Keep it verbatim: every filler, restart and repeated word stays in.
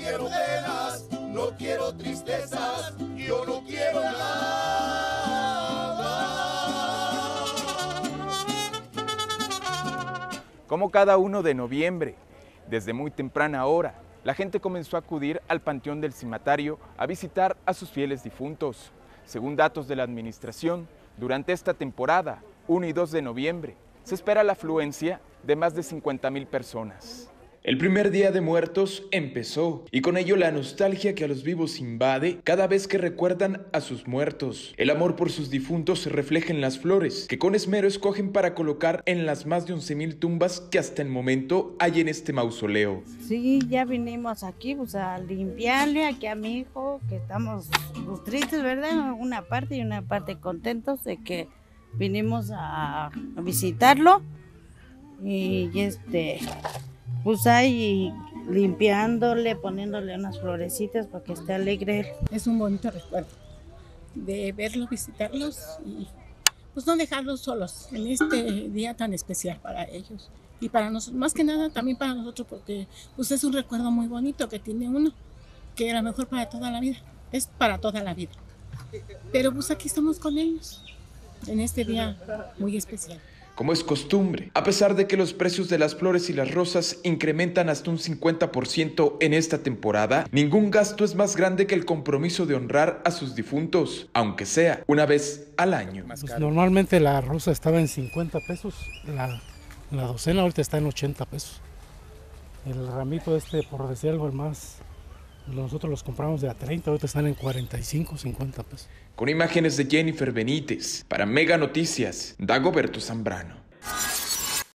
quiero penas, no quiero tristezas, yo no quiero nada. Como cada uno de noviembre, desde muy temprana hora, la gente comenzó a acudir al Panteón del Cimatario a visitar a sus fieles difuntos. Según datos de la administración, durante esta temporada, uno y dos de noviembre, se espera la afluencia de más de cincuenta mil personas. El primer Día de Muertos empezó, y con ello la nostalgia que a los vivos invade cada vez que recuerdan a sus muertos. El amor por sus difuntos se refleja en las flores, que con esmero escogen para colocar en las más de once mil tumbas que hasta el momento hay en este mausoleo. Sí, ya vinimos aquí pues, a limpiarle aquí a mi hijo, que estamos pues, tristes, ¿verdad? Una parte y una parte contentos de que vinimos a, a visitarlo, y este... pues ahí limpiándole, poniéndole unas florecitas para que esté alegre él. Es un bonito recuerdo de verlos, visitarlos y pues no dejarlos solos en este día tan especial para ellos y para nosotros, más que nada también para nosotros, porque pues es un recuerdo muy bonito que tiene uno, que a lo mejor para toda la vida, es para toda la vida. Pero pues aquí estamos con ellos en este día muy especial. Como es costumbre, a pesar de que los precios de las flores y las rosas incrementan hasta un cincuenta por ciento en esta temporada, ningún gasto es más grande que el compromiso de honrar a sus difuntos, aunque sea una vez al año. Pues normalmente la rosa estaba en cincuenta pesos, la, la docena ahorita está en ochenta pesos. El ramito este, por decir algo, el más, nosotros los compramos de a treinta, ahorita están en cuarenta y cinco, cincuenta pesos. Con imágenes de Jennifer Benítez, para Mega Noticias, Dagoberto Zambrano.